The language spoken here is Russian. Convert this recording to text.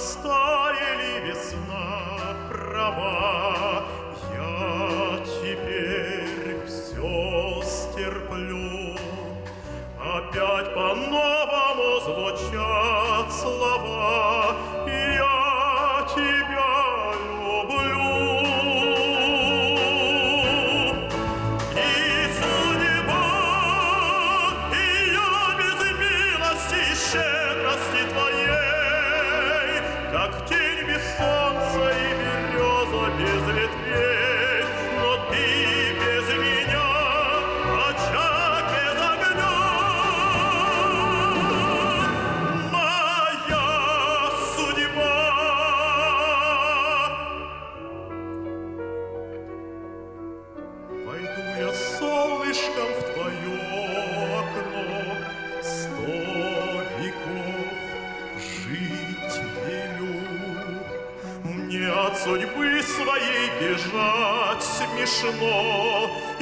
растаяли весна права, я теперь все стерплю. Опять по-новому звучат слова, я тебя люблю. И судьба, ее без милости и щедрости твоей, как тень без солнца и береза без ветвей, но ты без меня, очаг без огня. Моя судьба. Войду я солнышком в твое окно, 100 веков жить велю. Мне от судьбы своей бежать смешно,